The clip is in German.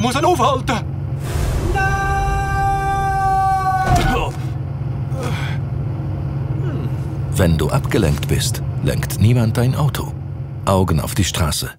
muss ihn aufhalten! Wenn du abgelenkt bist, lenkt niemand dein Auto. Augen auf die Straße.